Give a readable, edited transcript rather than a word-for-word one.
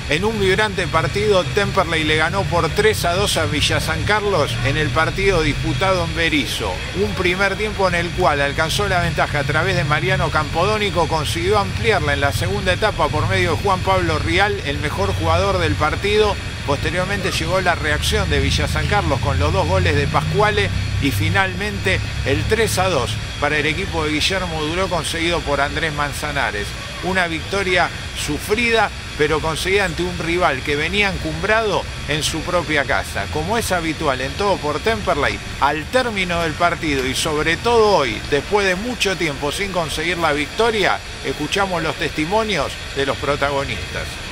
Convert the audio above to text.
En un vibrante partido, Temperley le ganó por 3-2 a Villa San Carlos en el partido disputado en Berisso. Un primer tiempo en el cual alcanzó la ventaja a través de Mariano Campodónico, consiguió ampliarla en la segunda etapa por medio de Juan Pablo Rial, el mejor jugador del partido. Posteriormente llegó la reacción de Villa San Carlos con los 2 goles de Pascuale y finalmente el 3-2 para el equipo de Guillermo Duró, conseguido por Andrés Manzanares. Una victoria sufrida, pero conseguida ante un rival que venía encumbrado en su propia casa. Como es habitual en todo por Temperley, al término del partido y sobre todo hoy, después de mucho tiempo sin conseguir la victoria, escuchamos los testimonios de los protagonistas.